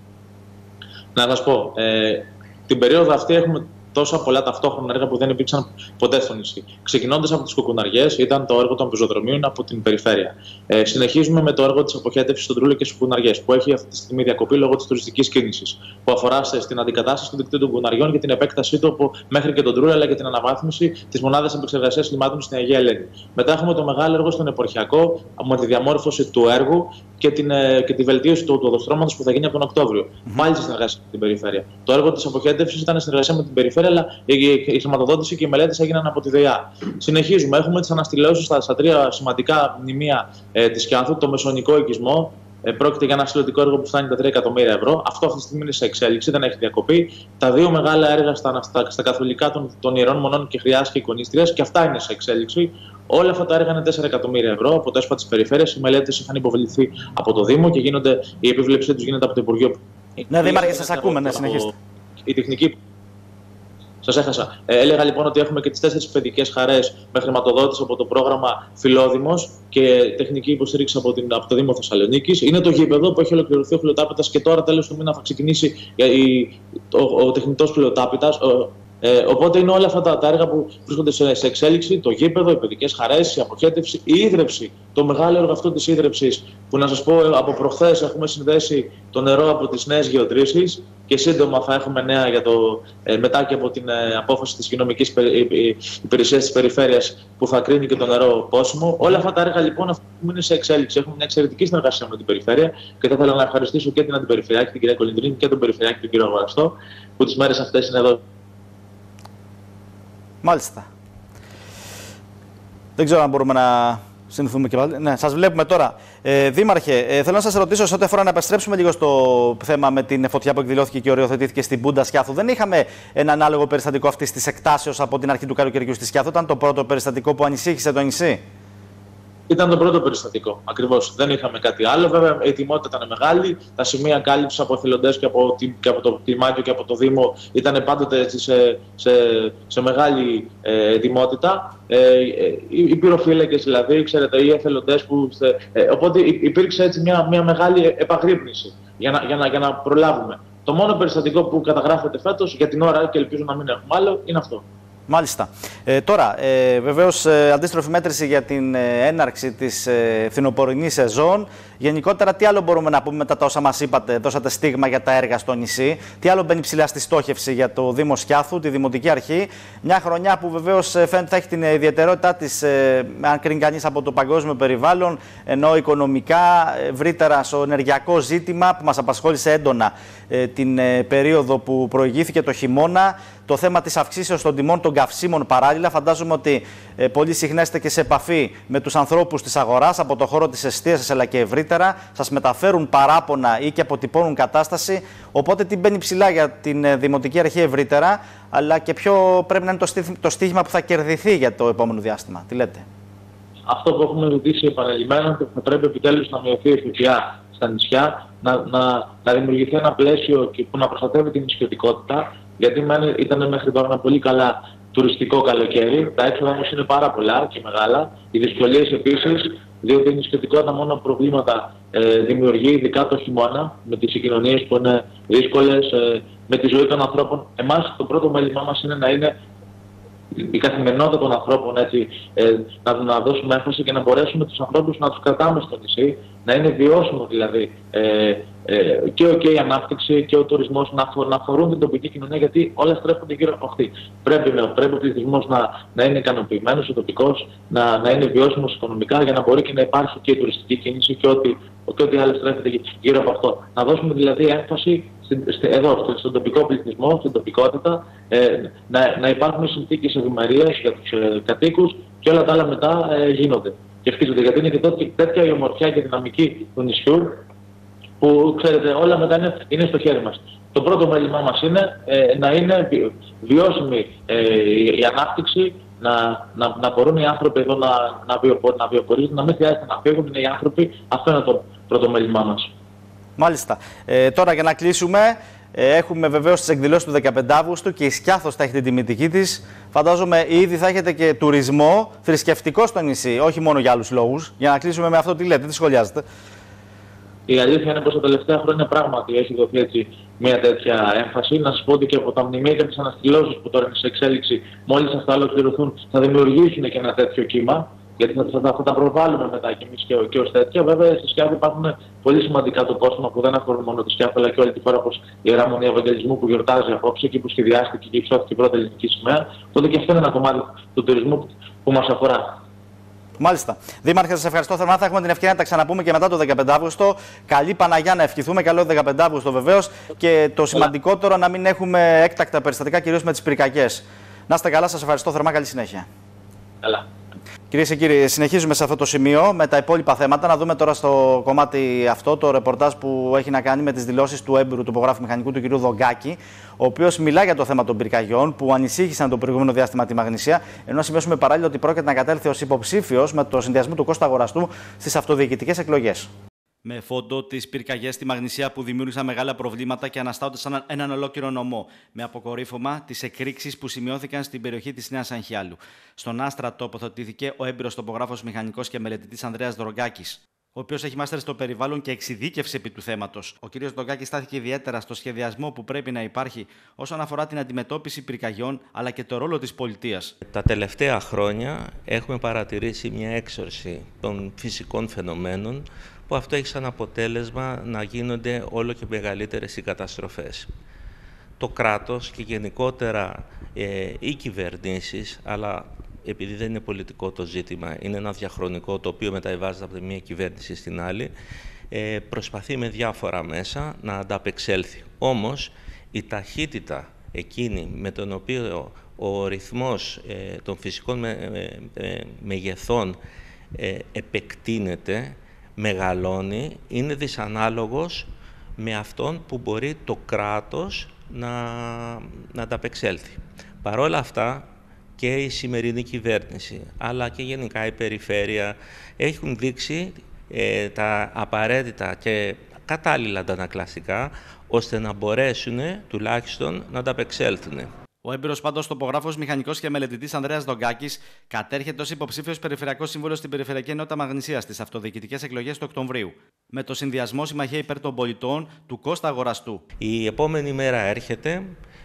Να σας πω, ε, την περίοδο αυτή έχουμε τόσα πολλά ταυτόχρονα έργα που δεν υπήρξαν ποτέ στο νησί. Ξεκινώντας από τις Κουκουναριές, ήταν το έργο των πεζοδρομίων από την περιφέρεια. Ε, συνεχίζουμε με το έργο της αποχέτευσης των Τρούλο και στις Κουκουναριές, που έχει αυτή τη στιγμή διακοπή λόγω της τουριστικής κίνησης, που αφορά στην αντικατάσταση του δικτύου των Κουκουναριών και την επέκτασή του από μέχρι και τον Τρούλο, αλλά και την αναβάθμιση της μονάδας επεξεργασίας λιμάτων στην Αγία Ελένη. Μετά έχουμε το μεγάλο έργο στον Επορχιακό, με τη διαμόρφωση του έργου και, την, και τη βελτίωση του οδοστρώματος που θα γίνει από τον Οκτώβριο. Mm-hmm. Πάλι σε συνεργασία με την περιφέρεια. Το έργο της αποχέτευσης ήταν σε συνεργασία με την περιφέρεια, αλλά η χρηματοδότηση και οι μελέτες έγιναν από τη ΔΕΙΑ. Συνεχίζουμε. Έχουμε τις αναστηλώσεις στα, στα τρία σημαντικά μνημεία ε, της Κιάνθου, το Μεσονικό Οικισμό. Ε, πρόκειται για ένα συλλογικό έργο που φτάνει τα τρία εκατομμύρια ευρώ. Αυτό αυτή τη στιγμή είναι σε εξέλιξη, δεν έχει διακοπεί. Τα δύο μεγάλα έργα στα, στα, στα καθολικά των, των Ιερών Μονών και Χρειάς και Εικονίστριας, και αυτά είναι σε εξέλιξη. Όλα αυτά τα έργα είναι τέσσερα εκατομμύρια ευρώ από το ΕΣΠΑ της περιφέρειας. Οι μελέτες είχαν υποβληθεί από το Δήμο και γίνονται, η επίβλεψή τους γίνεται από το Υπουργείο. Ναι, Δήμαρχε, σας ακούμε, ναι, συνεχίστε. Η τεχνική. Σας έχασα. Ε, έλεγα λοιπόν ότι έχουμε και τις τέσσερις παιδικές χαρές με χρηματοδότηση από το πρόγραμμα Φιλόδημος και τεχνική υποστήριξη από, την, από το Δήμο Θεσσαλονίκης. Είναι το γήπεδο που έχει ολοκληρωθεί ο Φιλοτάπητας και τώρα τέλος του μήνα θα ξεκινήσει η, ο, ο τεχνητός Φιλοτάπητας. Ε, οπότε είναι όλα αυτά τα, τα έργα που βρίσκονται σε, σε εξέλιξη, το γήπεδο, οι παιδικές χαρές, η αποχέτευση, η ίδρυψη, το μεγάλο έργο αυτό της ίδρυψης που να σας πω από προχθές έχουμε συνδέσει το νερό από τις νέες γεωτρήσεις και σύντομα θα έχουμε νέα για το, ε, μετά και από την ε, απόφαση της Υγειονομικής Υπηρεσίας της Περιφέρειας που θα κρίνει και το νερό πόσιμο. Όλα αυτά τα έργα λοιπόν αυτή που είναι σε εξέλιξη. Έχουμε μια εξαιρετική συνεργασία με την Περιφέρεια και θα ήθελα να ευχαριστήσω και την Αντιπεριφερειάρχη, την κυρία Κολυντρίνη, και τον Περιφερειάρχη, τον κύριο Αγοραστό, που τις μέρες αυτές είναι εδώ. Μάλιστα. Δεν ξέρω αν μπορούμε να συνηθούμε και πάλι. Ναι, σας βλέπουμε τώρα. Ε, Δήμαρχε, ε, θέλω να σας ρωτήσω σε ό,τι αφορά να επιστρέψουμε λίγο στο θέμα με την φωτιά που εκδηλώθηκε και οριοθετήθηκε στην Πούντα Σκιάθου. Δεν είχαμε ένα ανάλογο περιστατικό αυτής της εκτάσεως από την αρχή του καλοκαιριού στη Σκιάθου. Ήταν το πρώτο περιστατικό που ανησύχησε το νησί. Ήταν το πρώτο περιστατικό. Ακριβώς. Δεν είχαμε κάτι άλλο. Βέβαια, η ετοιμότητα ήταν μεγάλη. Τα σημεία κάλυψης από εθελοντές και από, και από το Κλιμάκιο και από το Δήμο ήταν πάντοτε έτσι σε, σε, σε μεγάλη ε, ετοιμότητα. Ε, ε, οι πυροφύλακες δηλαδή, ξέρετε, οι εθελοντές που. Ε, οπότε υπήρξε έτσι μια, μια μεγάλη επαγρύπνηση για να, για, να, για να προλάβουμε. Το μόνο περιστατικό που καταγράφεται φέτος για την ώρα, και ελπίζω να μην έχουμε άλλο, είναι αυτό. Μάλιστα. Ε, τώρα, ε, βεβαίως, ε, αντίστροφη μέτρηση για την ε, έναρξη της ε, φθινοπορεινής σεζόν. Γενικότερα, τι άλλο μπορούμε να πούμε μετά τα όσα μας είπατε, δώσατε στίγμα για τα έργα στο νησί. Τι άλλο μπαίνει ψηλά στη στόχευση για το Δήμο Σκιάθου, τη Δημοτική Αρχή. Μια χρονιά που βεβαίως φαίνεται θα έχει την ιδιαιτερότητά της, ε, αν κρίνει κανείς από το παγκόσμιο περιβάλλον, ενώ οικονομικά, ευρύτερα στο ενεργειακό ζήτημα που μας απασχόλησε έντονα ε, την ε, περίοδο που προηγήθηκε το χειμώνα. Το θέμα της αυξήσεως των τιμών των καυσίμων παράλληλα. Φαντάζομαι ότι ε, πολύ συχνά είστε και σε επαφή με τους ανθρώπους της αγοράς, από το χώρο της εστίασης αλλά και ευρύτερα. Σας μεταφέρουν παράπονα ή και αποτυπώνουν κατάσταση. Οπότε τι μπαίνει ψηλά για την ε, Δημοτική Αρχή ευρύτερα, αλλά και ποιο πρέπει να είναι το, στίχημα, το στίχημα που θα κερδιθεί για το επόμενο διάστημα. Τι λέτε? Αυτό που έχουμε ζητήσει επαναλημμένα, ότι θα πρέπει επιτέλους να μειωθεί η ΦΠΑ στα νησιά, να, να, να δημιουργηθεί ένα πλαίσιο που να προστατεύει την νησιωτικότητα. Γιατί ήταν μέχρι τώρα ένα πολύ καλά τουριστικό καλοκαίρι. Τα έξοδα όμως είναι πάρα πολλά και μεγάλα. Οι δυσκολίες επίσης, διότι η νησιωτικότητα μόνο προβλήματα ε, δημιουργεί, ειδικά το χειμώνα, με τις συγκοινωνίες που είναι δύσκολες, ε, με τη ζωή των ανθρώπων. Εμάς το πρώτο μέλημά μας είναι να είναι η καθημερινότητα των ανθρώπων, έτσι, ε, να, να δώσουμε έμφαση και να μπορέσουμε τους ανθρώπους να τους κρατάμε στο νησί, να είναι βιώσιμο δηλαδή ε, ε, και, και η ανάπτυξη και ο τουρισμός να, να αφορούν την τοπική κοινωνία, γιατί όλα στρέφονται γύρω από αυτή. Πρέπει, πρέπει ο πληθυσμός να, να είναι ικανοποιημένος, ο τοπικός, να, να είναι βιώσιμος οικονομικά, για να μπορεί και να υπάρχει και η τουριστική κίνηση και ό,τι, και ό,τι άλλο στρέφεται γύρω από αυτό. Να δώσουμε δηλαδή έμφαση εδώ, στον τοπικό πληθυσμό, στην τοπικότητα, ε, να, να υπάρχουν συνθήκες ευημερίας για τους ε, κατοίκους και όλα τα άλλα μετά ε, γίνονται και χτίζονται. Γιατί είναι και τότε, τέτοια η ομορφιά και η δυναμική του νησιού, που ξέρετε όλα μετά είναι, είναι στο χέρι μας. Το πρώτο μέλημά μας είναι ε, να είναι βιώσιμη ε, η ανάπτυξη, να, να, να μπορούν οι άνθρωποι εδώ να, να, βιοπο, να βιοπορίζουν, να μην χρειάζεται να φύγουν, είναι οι άνθρωποι. Αυτό είναι το πρώτο μέλημά μας. Μάλιστα. Ε, τώρα για να κλείσουμε, ε, έχουμε βεβαίως τις εκδηλώσεις του δεκαπέντε Αυγούστου και η Σκιάθος θα έχει την τιμητική της. Φαντάζομαι ήδη θα έχετε και τουρισμό θρησκευτικό στο νησί, όχι μόνο για άλλους λόγους. Για να κλείσουμε με αυτό, τι λέτε, τι σχολιάζετε? Η αλήθεια είναι πως τα τελευταία χρόνια πράγματι έχει δοθεί έτσι μια τέτοια έμφαση. Να σας πω ότι και από τα μνημεία και τις αναστηλώσεις που τώρα είναι σε εξέλιξη, μόλις αυτά ολοκληρωθούν, θα δημιουργήσουν και ένα τέτοιο κύμα. Γιατί θα, θα, θα τα προβάλλουμε μετά και εμείς και, και ως τέτοια. Βέβαια, στη Σκιάθο υπάρχουν πολύ σημαντικά τοπόσημα που δεν αφορούν μόνο τη Σκιάθο, αλλά και όλη τη χώρα, όπως η Ιερά Μονή Ευαγγελισμού που γιορτάζει απόψε, εκεί που σχεδιάστηκε και υψώθηκε η πρώτη ελληνική σημαία. Οπότε και αυτό είναι ένα κομμάτι του τουρισμού που, που μας αφορά. Μάλιστα. Δήμαρχε, σας ευχαριστώ θερμά. Θα έχουμε την ευκαιρία να τα ξαναπούμε και μετά το δεκαπέντε Αυγούστου. Καλή Παναγιά να ευχηθούμε. Καλό δεκαπέντε Αυγούστου βεβαίως. Και το σημαντικότερο να μην έχουμε έκτακτα περιστατικά, κυρίως με τις πυρκαγιές. Να είστε καλά, σας ευχαριστώ θερμά. Καλή συνέχεια. Καλά. Κυρίες και κύριοι, συνεχίζουμε σε αυτό το σημείο με τα υπόλοιπα θέματα. Να δούμε τώρα στο κομμάτι αυτό το ρεπορτάζ που έχει να κάνει με τις δηλώσεις του έμπειρου του υπογράφου μηχανικού του κ. Δογκάκη, ο οποίος μιλά για το θέμα των πυρκαγιών που ανησύχησαν το προηγούμενο διάστημα τη Μαγνησία. Ενώ να σημειώσουμε παράλληλα ότι πρόκειται να κατέλθει ως υποψήφιος με το συνδυασμό του Κώστα Αγοραστού στις αυτοδιοικητικές εκλογές. Με φόντο τις πυρκαγιές στη Μαγνησία που δημιούργησαν μεγάλα προβλήματα και αναστάονται σαν έναν ολόκληρο νομό, με αποκορύφωμα τις εκρήξεις που σημειώθηκαν στην περιοχή της Νέας Αγχιάλου. Στον Άστρα τοποθετήθηκε ο έμπειρος τοπογράφος, μηχανικός και μελετητής Ανδρέας Δογκάκης, ο οποίος έχει μάστερ στο περιβάλλον και εξειδίκευση επί του θέματος. Ο κ. Δογκάκης στάθηκε ιδιαίτερα στο σχεδιασμό που πρέπει να υπάρχει όσον αφορά την αντιμετώπιση πυρκαγιών αλλά και το ρόλο της πολιτείας. Τα τελευταία χρόνια έχουμε παρατηρήσει μια έξορση των φυσικών φαινομένων, που αυτό έχει σαν αποτέλεσμα να γίνονται όλο και μεγαλύτερες οι καταστροφές. Το κράτος και γενικότερα ε, οι κυβερνήσεις, αλλά επειδή δεν είναι πολιτικό το ζήτημα, είναι ένα διαχρονικό το οποίο μεταβιβάζεται από τη μία κυβέρνηση στην άλλη, ε, προσπαθεί με διάφορα μέσα να ανταπεξέλθει. Όμως η ταχύτητα εκείνη με τον οποίο ο ρυθμός ε, των φυσικών με, ε, ε, μεγεθών ε, επεκτείνεται, μεγαλώνει, είναι δυσανάλογος με αυτόν που μπορεί το κράτος να, να ανταπεξέλθει. Παρ' όλα αυτά και η σημερινή κυβέρνηση, αλλά και γενικά η περιφέρεια έχουν δείξει ε, τα απαραίτητα και κατάλληλα αντανακλαστικά, ώστε να μπορέσουν τουλάχιστον να ανταπεξέλθουν. Ο έμπειρος πάντως τοπογράφος, μηχανικός και μελετητής Ανδρέας Δογκάκης κατέρχεται ως υποψήφιος περιφερειακός σύμβουλος στην Περιφερειακή Ενότητα Μαγνησίας στις αυτοδιοικητικές εκλογές του Οκτωβρίου, με το συνδυασμό Συμμαχία Υπέρ των Πολιτών του Κώστα Αγοραστού. Η επόμενη μέρα έρχεται,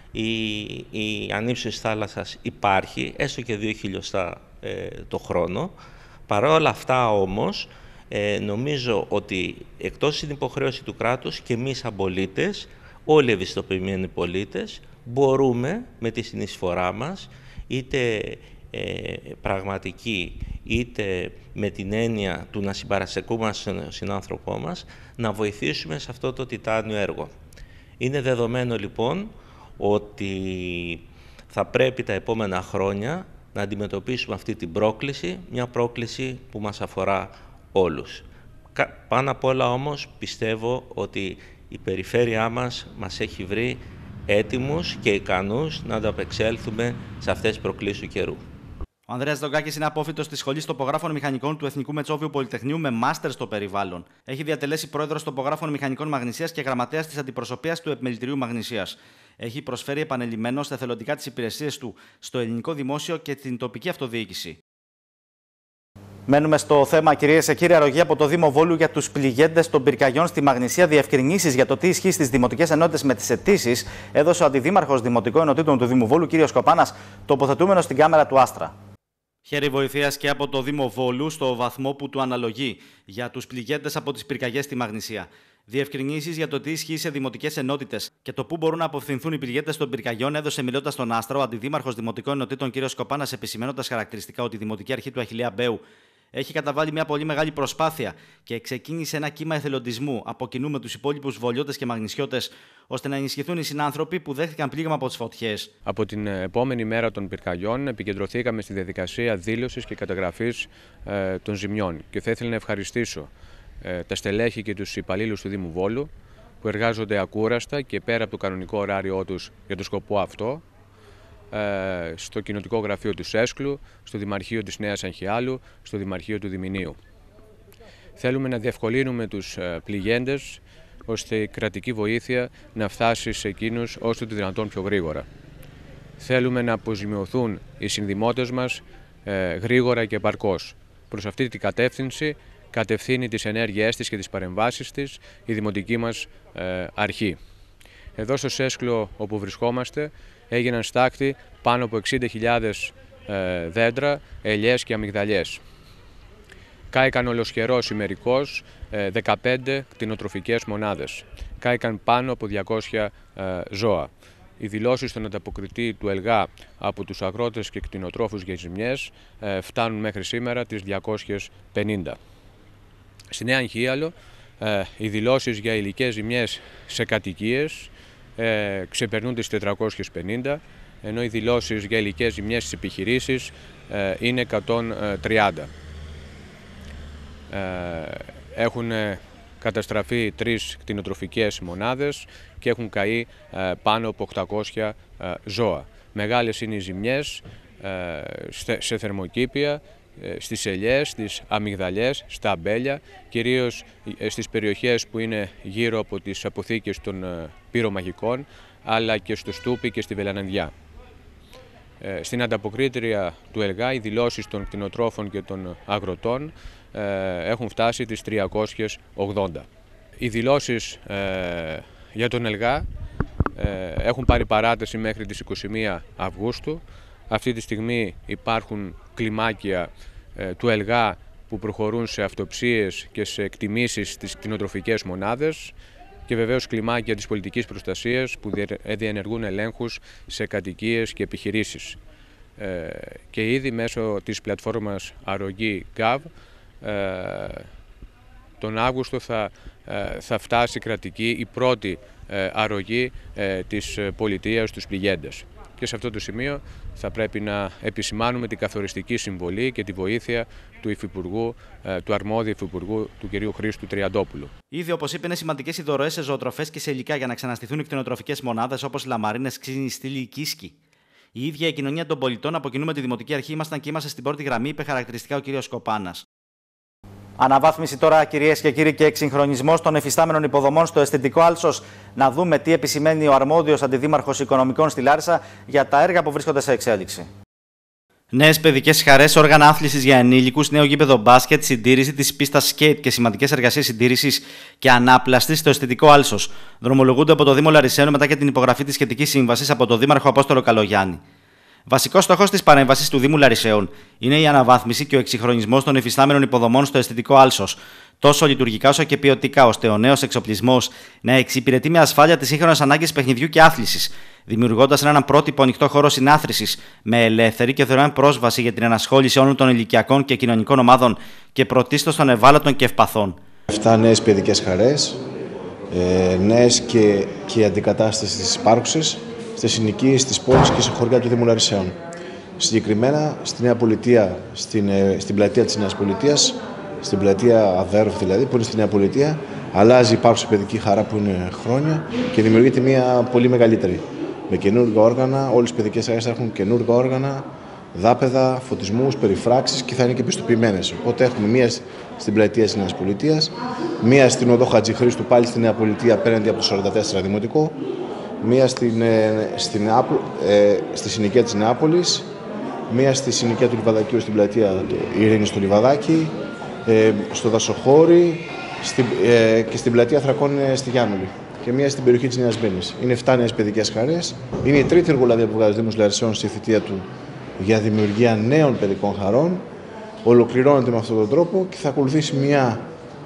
η, η ανύψωση θάλασσας υπάρχει, έστω και δύο χιλιοστά ε, το χρόνο. Παρ' όλα αυτά όμως, ε, νομίζω ότι εκτός την υποχρέωση του κράτους και εμείς σαν πολίτες, όλοι οι ευαισθητοποιημένοι πολίτες, μπορούμε με τη συνεισφορά μας, είτε ε, πραγματική, είτε με την έννοια του να συμπαραστεκούμε στον συνάνθρωπό μας, να βοηθήσουμε σε αυτό το τιτάνιο έργο. Είναι δεδομένο λοιπόν ότι θα πρέπει τα επόμενα χρόνια να αντιμετωπίσουμε αυτή την πρόκληση, μια πρόκληση που μας αφορά όλους. Πάνω απ' όλα όμως πιστεύω ότι η περιφέρειά μας μας έχει βρει έτοιμους και ικανούς να ανταπεξέλθουμε σε αυτές τις προκλήσεις του καιρού. Ο Ανδρέας Δογκάκης είναι απόφοιτος της Σχολής Τοπογράφων Μηχανικών του Εθνικού Μετσόβιου Πολυτεχνείου με μάστερ στο περιβάλλον. Έχει διατελέσει πρόεδρος Τοπογράφων Μηχανικών Μαγνησίας και γραμματέας της Αντιπροσωπείας του Επιμελητηρίου Μαγνησίας. Έχει προσφέρει επανειλημμένως εθελοντικά τις υπηρεσίες του στο ελληνικό δημόσιο και την τοπική αυτοδιοίκηση. Μένουμε στο θέμα, κυρίες και κύριοι, αρρωγή από το Δήμο Βόλου για τους πληγέντες των πυρκαγιών στη Μαγνησία. Διευκρινήσεις για το τι ισχύει στις δημοτικές ενότητες με τις αιτήσεις έδωσε ο Αντιδήμαρχος Δημοτικών Ενωτήτων του Δήμου Βόλου, κ. Σκοπάνας, τοποθετούμενος στην κάμερα του Άστρα. Χέρι βοηθείας και από το Δήμο Βόλου στο βαθμό που του αναλογεί για τους πληγέντες από τις πυρκαγιές στη Μαγνησία. Διευκρινήσεις για το τι ισχύει σε δημοτικές ενότητες και το πού μπορούν να αποφθηνθούν οι πληγέντες των πυρκαγιών έδωσε μιλώντας στον Άστρα ο Αντιδήμαρχος Δημοτικών Ενωτήτων κ. Σκοπάνας, επισημαίνοντας χαρακτηριστικά ότι η Δημοτική Αρχή του Αχιλλέα Μπέου έχει καταβάλει μια πολύ μεγάλη προσπάθεια και ξεκίνησε ένα κύμα εθελοντισμού από κοινού με τους υπόλοιπους βολιώτες και μαγνησιώτες, ώστε να ενισχυθούν οι συνάνθρωποι που δέχτηκαν πλήγμα από τις φωτιές. Από την επόμενη μέρα των πυρκαγιών επικεντρωθήκαμε στη διαδικασία δήλωσης και καταγραφής ε, των ζημιών. Και θα ήθελα να ευχαριστήσω ε, τα στελέχη και τους υπαλλήλους του Δήμου Βόλου, που εργάζονται ακούραστα και πέρα από το κανονικό ωράριό τους για το σκοπό αυτό, στο κοινοτικό γραφείο του Σέσκλου, στο Δημαρχείο της Νέας Αγχιάλου, στο Δημαρχείο του Διμηνίου. Θέλουμε να διευκολύνουμε τους πληγέντες, ώστε η κρατική βοήθεια να φτάσει σε εκείνους όσο το δυνατόν πιο γρήγορα. Θέλουμε να αποζημιωθούν οι συνδημότες μας ε, γρήγορα και επαρκώς. Προς αυτή την κατεύθυνση κατευθύνει τις ενέργειές της και τις παρεμβάσεις της η δημοτική μας ε, αρχή. Εδώ στο Σέσκλο όπου βρισκόμαστε έγιναν στάχτη πάνω από εξήντα χιλιάδες ε, δέντρα, ελιές και αμυγδαλιές. Κάηκαν ολοσχερός ημερικώς ε, δεκαπέντε κτηνοτροφικές μονάδες. Κάηκαν πάνω από διακόσια ε, ζώα. Οι δηλώσεις στον ανταποκριτή του ΕΛΓΑ από τους αγρότες και κτηνοτρόφους για ζημιές ε, φτάνουν μέχρι σήμερα τις διακόσιες πενήντα. Στη Νέα Αγχίαλο ε, οι δηλώσεις για υλικές ζημιές σε κατοικίες ε, ξεπερνούν τις τετρακόσιες πενήντα, ενώ οι δηλώσεις για υλικές ζημιές στις επιχειρήσεις ε, είναι εκατόν τριάντα. Ε, έχουν καταστραφεί τρεις κτηνοτροφικές μονάδες και έχουν καεί ε, πάνω από οκτακόσια ε, ζώα. Μεγάλες είναι οι ζημιές ε, σε θερμοκήπια, ε, στις ελιές, στις αμυγδαλιές, στα αμπέλια, κυρίως ε, στις περιοχές που είναι γύρω από τις αποθήκες των ε, πυρομαχικών, αλλά και στο Στούπι και στη Βελανανδιά. Ε, στην ανταποκρίτρια του ΕΛΓΑ οι δηλώσεις των κτηνοτρόφων και των αγροτών ε, έχουν φτάσει τις τριακόσιες ογδόντα. Οι δηλώσεις ε, για τον ΕΛΓΑ ε, έχουν πάρει παράταση μέχρι τις είκοσι μία Αυγούστου. Αυτή τη στιγμή υπάρχουν κλιμάκια ε, του ΕΛΓΑ που προχωρούν σε αυτοψίες και σε εκτιμήσεις στις κτηνοτροφικές μονάδες και βεβαίως κλιμάκια της πολιτικής προστασίας που διενεργούν ελέγχους σε κατοικίες και επιχειρήσεις. Ε, και ήδη μέσω της πλατφόρμας Αρρωγή Gov ε, τον Αύγουστο θα, ε, θα φτάσει κρατική η πρώτη ε, αρρωγή ε, της πολιτείας στους πληγέντες. Και σε αυτό το σημείο θα πρέπει να επισημάνουμε την καθοριστική συμβολή και τη βοήθεια του Υφυπουργού, του αρμόδιου Υφυπουργού, του κ. Χρήστου Τριαντόπουλου. Ήδη, όπως είπε, είναι σημαντικές οι δωρεές σε ζωοτροφές και σε υλικά για να ξαναστηθούν οι κτηνοτροφικές μονάδες όπως λαμαρίνες, ξύνη, στήλη, κίσκι. Η ίδια η κοινωνία των πολιτών, από κοινού με τη Δημοτική Αρχή, ήμασταν και είμαστε στην πρώτη γραμμή, είπε χαρακτηριστικά ο κ. Σκοπάνας. Αναβάθμιση τώρα, κυρίες και κύριοι, και εξυγχρονισμός των εφιστάμενων υποδομών στο αισθητικό Άλσος. Να δούμε τι επισημαίνει ο αρμόδιος αντιδήμαρχος οικονομικών στη Λάρισα για τα έργα που βρίσκονται σε εξέλιξη. Νέες παιδικές χαρές, όργανα άθλησης για ενήλικους, νέο γήπεδο μπάσκετ, συντήρηση της πίστας σκέιτ και σημαντικές εργασίες συντήρησης και ανάπλαστης στο αισθητικό Άλσος. Δρομολογούνται από το Δήμο Λαρισαίων μετά και την υπογραφή της σχετικής σύμβασης από τον Δήμαρχο Απόστολο Καλογιάννη. Βασικός στόχος της παρέμβασης του Δήμου Λαρισαίων είναι η αναβάθμιση και ο εξυγχρονισμός των εφιστάμενων υποδομών στο αισθητικό Άλσος, τόσο λειτουργικά όσο και ποιοτικά, ώστε ο νέος εξοπλισμός να εξυπηρετεί με ασφάλεια τις σύγχρονες ανάγκες παιχνιδιού και άθλησης, δημιουργώντας έναν πρότυπο ανοιχτό χώρο συνάθρησης με ελεύθερη και δωρεάν πρόσβαση για την ενασχόληση όλων των ηλικιακών και κοινωνικών ομάδων και πρωτίστως των ευάλωτων και ευπαθών. Εφτά νέες παιδικές χαρές, ε, νέες και, και η αντικατάσταση της υπάρχουσης στις συνοικίες της πόλης και σε χωριά του Δήμου Λαρισαίων. Συγκεκριμένα στη Νέα Πολιτεία, στην, στην πλατεία της Νέας Πολιτείας, στην πλατεία Αδέρφ δηλαδή, που είναι στη Νέα Πολιτεία, αλλάζει η υπάρχουσα παιδική χαρά που είναι χρόνια και δημιουργείται μια πολύ μεγαλύτερη. Με καινούργια όργανα, όλες οι παιδικές χαρές έχουν καινούργια όργανα, δάπεδα, φωτισμούς, περιφράξεις και θα είναι και πιστοποιημένες. Οπότε έχουμε μία στην πλατεία της Νέας Πολιτείας, μία στην οδό Χατζηχρήστου πάλι στη Νέα Πολιτεία απέναντι από το σαράντα τέσσερα Δημοτικό, μία στην, στην, ε, στη συνοικία της Νεάπολης, μία στη συνοικία του Λιβαδακίου στην πλατεία Ειρήνης στο Λιβαδάκι, ε, στο Δασοχώρι στη, ε, και στην πλατεία Θρακών στη Γιάννουλη και μία στην περιοχή της Νέας Μπένης. Είναι εφτά νέες παιδικές χαρές. Είναι η τρίτη εργολαβία που βγάζει ο Δήμος Λαρισαίων στη θητεία του για δημιουργία νέων παιδικών χαρών. Ολοκληρώνεται με αυτόν τον τρόπο και θα ακολουθήσει μία,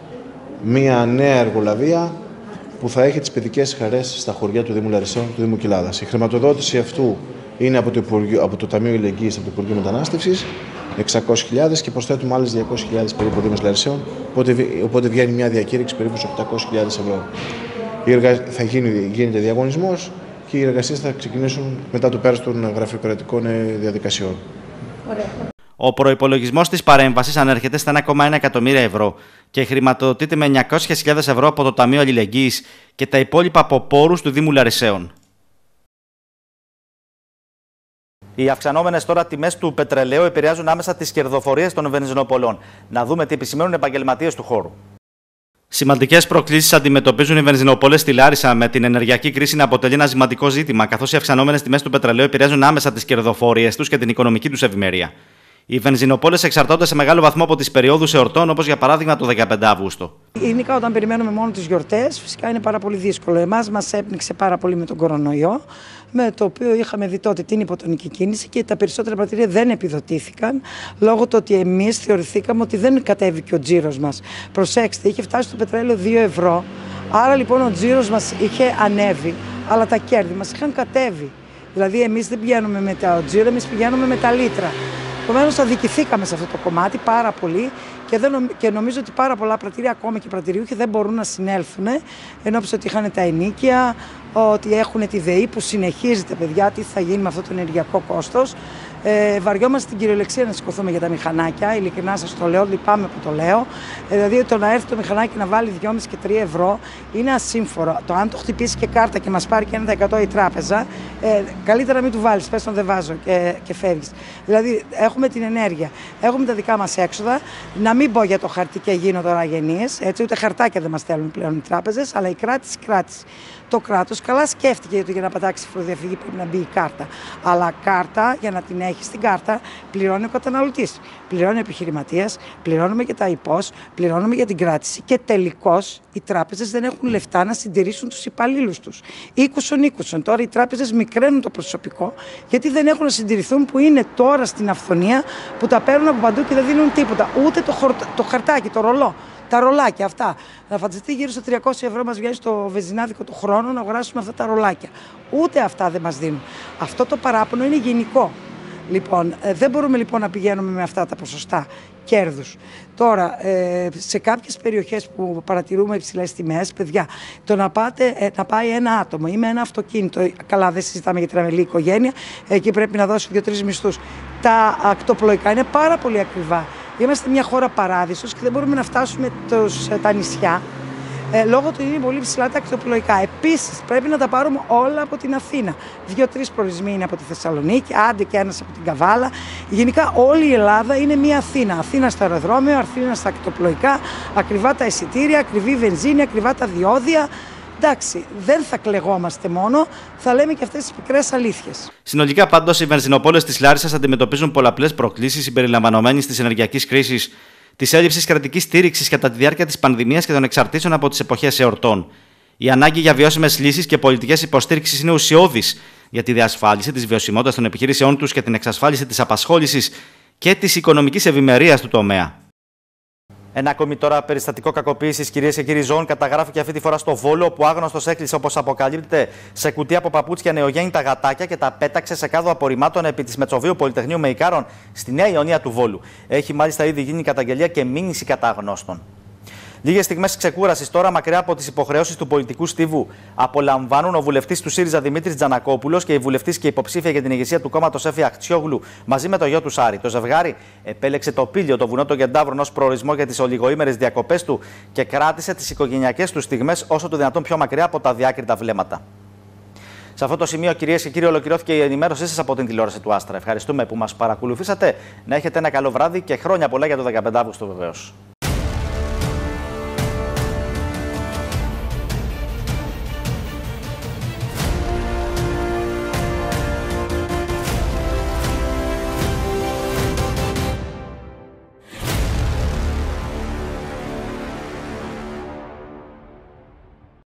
μία νέα εργολαβία που θα έχει τις παιδικές χαρές στα χωριά του Δήμου Λαρισαίων, του Δήμου Κοιλάδας. Η χρηματοδότηση αυτού είναι από το, Υπουργείο, από το Ταμείο Αλληλεγγύης, από το Υπουργείο Μετανάστευσης, εξακόσιες χιλιάδες και προσθέτουμε άλλες διακόσιες χιλιάδες περίπου ο Δήμος Λαρισαίων, οπότε, οπότε βγαίνει μια διακήρυξη περίπου σε οκτακόσιες χιλιάδες ευρώ. Η εργα... Θα γίνει, γίνεται διαγωνισμός και οι εργασίες θα ξεκινήσουν μετά το πέρας των γραφειοκρατικών διαδικασιών. Ωραία. Ο προϋπολογισμός της παρέμβασης ανέρχεται στα ένα κόμμα ένα εκατομμύρια ευρώ και χρηματοδοτείται με εννιακόσιες χιλιάδες ευρώ από το Ταμείο Αλληλεγγύης και τα υπόλοιπα από πόρους του Δήμου Λαρισαίων. Οι αυξανόμενες τώρα τιμές του πετρελαίου επηρεάζουν άμεσα τις κερδοφορίες των βενζινοπολών. Να δούμε τι επισημαίνουν επαγγελματίες του χώρου. Σημαντικές προκλήσεις αντιμετωπίζουν οι βενζινοπόλες στη Λάρισα, με την ενεργειακή κρίση να αποτελεί ένα σημαντικό ζήτημα, καθώς οι αυξανόμενες τιμές του πετρελαίου επηρεάζουν άμεσα τις κερδοφορίες τους και την οικονομική τους ευημερία. Οι βενζινοπόλες εξαρτώνται σε μεγάλο βαθμό από τις περιόδους εορτών, όπως για παράδειγμα το δεκαπέντε Αυγούστου. Γενικά, όταν περιμένουμε μόνο τις γιορτές, φυσικά είναι πάρα πολύ δύσκολο. Εμάς μας έπνιξε πάρα πολύ με τον κορονοϊό, με το οποίο είχαμε δει τότε την υποτονική κίνηση και τα περισσότερα πρατήρια δεν επιδοτήθηκαν, λόγω του ότι εμείς θεωρηθήκαμε ότι δεν κατέβηκε ο τζίρος μας. Προσέξτε, είχε φτάσει το πετρέλαιο δύο ευρώ, άρα λοιπόν ο τζίρος μας είχε ανέβει, αλλά τα κέρδη μας είχαν κατέβει. Δηλαδή, εμείς δεν πηγαίνουμε με τα τζίρο, εμείς πηγαίνουμε με τα λίτρα. Επομένως, αδικηθήκαμε σε αυτό το κομμάτι πάρα πολύ και, δεν νομ, και νομίζω ότι πάρα πολλά πρατήρια, ακόμα και οι πρατηριούχοι, δεν μπορούν να συνέλθουν, ενώ ότι είχαν τα ενίκια, ότι έχουν τη ΔΕΗ που συνεχίζεται, παιδιά, τι θα γίνει με αυτό το ενεργειακό κόστος. Ε, βαριόμαστε στην κυριολεξία να σηκωθούμε για τα μηχανάκια, ειλικρινά σας το λέω, λυπάμαι που το λέω. Ε, δηλαδή, το να έρθει το μηχανάκι να βάλει δυόμισι και τρία ευρώ είναι ασύμφορο. Το αν το χτυπήσει και κάρτα και μας πάρει και ένα τοις εκατό η τράπεζα, ε, καλύτερα μην του βάλεις, πες τον δεν βάζω και, και φεύγεις. Δηλαδή, έχουμε την ενέργεια, έχουμε τα δικά μας έξοδα, να μην πω για το χαρτί και γίνω τώρα αγενείς, έτσι, ούτε χαρτάκια δεν μας στέλνουν πλέον οι τράπεζες, αλλά η κράτηση κράτηση. Το κράτος καλά σκέφτηκε ότι για να πατάξει φοροδιαφυγή πρέπει να μπει η κάρτα. Αλλά κάρτα, για να την έχει την κάρτα, πληρώνει ο καταναλωτής. Πληρώνει ο επιχειρηματίας, πληρώνουμε και τα υπός, πληρώνουμε για την κράτηση και τελικώς οι τράπεζες δεν έχουν λεφτά να συντηρήσουν τους υπαλλήλους τους. Οίκουσον, οίκουσον. Τώρα οι τράπεζες μικραίνουν το προσωπικό γιατί δεν έχουν να συντηρηθούν, που είναι τώρα στην αυθονία, που τα παίρνουν από παντού και δεν δίνουν τίποτα. Ούτε το, χορ... το χαρτάκι, το ρολό. Τα ρολάκια αυτά. Να φανταστείτε, γύρω στα τριακόσια ευρώ μας βγαίνει στο βενζινάδικο του χρόνου να αγοράσουμε αυτά τα ρολάκια. Ούτε αυτά δεν μας δίνουν. Αυτό το παράπονο είναι γενικό. Λοιπόν, ε, δεν μπορούμε λοιπόν να πηγαίνουμε με αυτά τα ποσοστά κέρδους. Τώρα, ε, σε κάποιες περιοχές που παρατηρούμε υψηλές τιμές, παιδιά, το να, πάτε, ε, να πάει ένα άτομο ή με ένα αυτοκίνητο, καλά δεν συζητάμε για την αμελή οικογένεια, εκεί πρέπει να δώσει δύο-τρεις μισθούς. Τα ακτοπλοϊκά είναι πάρα πολύ ακριβά. Είμαστε μια χώρα παράδεισος και δεν μπορούμε να φτάσουμε τους, τα νησιά ε, λόγω του είναι πολύ ψηλά τα ακτοπλοϊκά. Επίσης, πρέπει να τα πάρουμε όλα από την Αθήνα. Δύο-τρεις προορισμοί είναι από τη Θεσσαλονίκη, άντε και ένας από την Καβάλα. Γενικά, όλη η Ελλάδα είναι μια Αθήνα. Αθήνα στο αεροδρόμιο, Αθήνα στα ακτοπλοϊκά, ακριβά τα εισιτήρια, ακριβή βενζίνη, ακριβά τα διόδια. Εντάξει, δεν θα κλεγόμαστε μόνο, θα λέμε και αυτές τις πικρές αλήθειες. Συνολικά, πάντως, οι βενζινοπόλες της Λάρισσας αντιμετωπίζουν πολλαπλές προκλήσεις συμπεριλαμβανομένης της ενεργειακής κρίσης, της έλλειψης κρατικής στήριξης κατά τη διάρκεια της πανδημίας και των εξαρτήσεων από τις εποχές εορτών. Η ανάγκη για βιώσιμες λύσεις και πολιτικές υποστήριξης είναι ουσιώδης για τη διασφάλιση της βιωσιμότητας των επιχειρήσεών τους και την εξασφάλιση της απασχόλησης και της οικονομικής ευημερίας του τομέα. Ένα ακόμη τώρα περιστατικό κακοποίησης, κυρίες και κύριοι, ζώων καταγράφηκε αυτή τη φορά στο Βόλο, όπου άγνωστος έκλεισε, όπως αποκαλύπτεται, σε κουτί από παπούτσια νεογέννητα γατάκια και τα πέταξε σε κάδο απορριμμάτων επί της Μετσοβίου Πολυτεχνείου Μεϊκάρων στη Νέα Ιωνία του Βόλου. Έχει μάλιστα ήδη γίνει καταγγελία και μήνυση κατά αγνώστων. Λίγες στιγμές ξεκούρασης τώρα, μακριά από τις υποχρεώσεις του πολιτικού στίβου, απολαμβάνουν ο βουλευτής του ΣΥΡΙΖΑ Δημήτρης Τζανακόπουλος και η βουλευτής και υποψήφια για την ηγεσία του κόμματος Έφη Αχτσιόγλου μαζί με το γιο του Σάρη. Το ζευγάρι επέλεξε το Πήλιο, το βουνό των Κεντάβρων, ως προορισμό για τις ολιγοήμερες διακοπές του και κράτησε τις οικογενειακές του στιγμές όσο το δυνατόν πιο μακριά από τα διάκριτα βλέμματα. Σε αυτό το σημείο, κυρίες και κύριοι, ολοκληρώθηκε η ενημέρωσή σας από την τηλεόραση του Άστρα. Ευχαριστούμε που μας παρακολουθήσατε. Να έχετε ένα καλό βράδυ και χρόνια πολλά για το δεκαπέντε Αυγούστου βεβαίως.